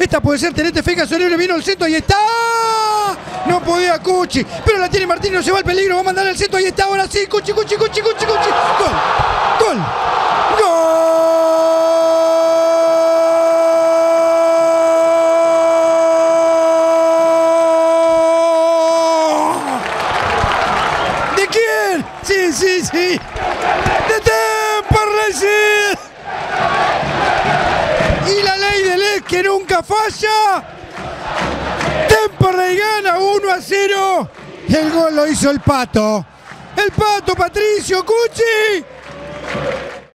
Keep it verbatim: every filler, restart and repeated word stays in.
Esta puede ser Tenente Feca, Soler, vino el centro, ahí está. No podía Cuchi, pero la tiene Martín, no se va al peligro, va a mandar el centro, ahí está, ahora sí, Cuchi, Cuchi, Cuchi, Cuchi, Cuchi. Gol, gol, gol. ¿De quién? Sí, sí, sí. De Temperley. Y la ley del ex que nunca falla. Temperley gana uno a cero. El gol lo hizo el Pato. El Pato Patricio Cuchi.